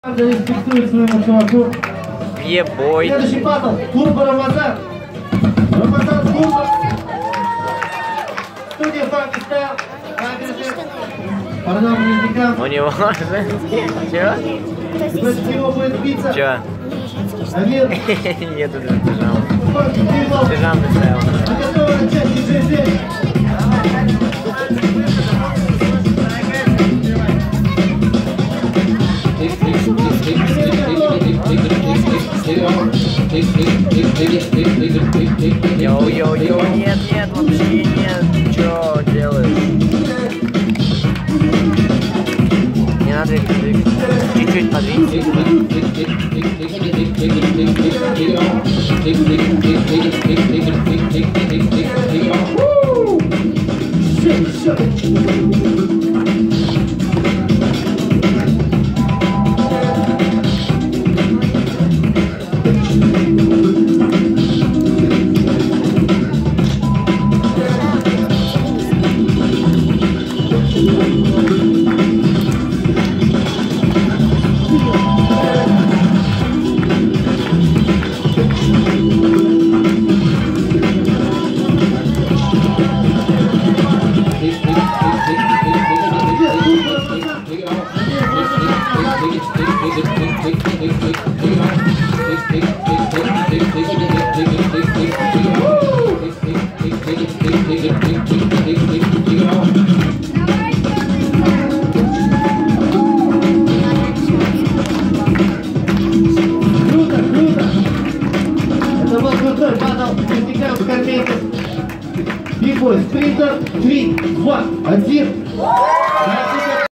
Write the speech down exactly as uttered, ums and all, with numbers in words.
Респектует своему чуваку. Ебой. Следующий батл. Турбо Рамазан. Рамазан Турбо. Студия Фанки Стайл. Парням близнецам. У него женский. Чё? Против него будет биться. Чё? Амир. Нету для пижамы. Пижамный стайл. Мы готовы начать диджей. Йоу-йоу-йоу, нет, нет, вообще нет. Чё делаешь? Не надо двигаться. Чуть-чуть подвинься. Бигбой, спринтер, три, два, один.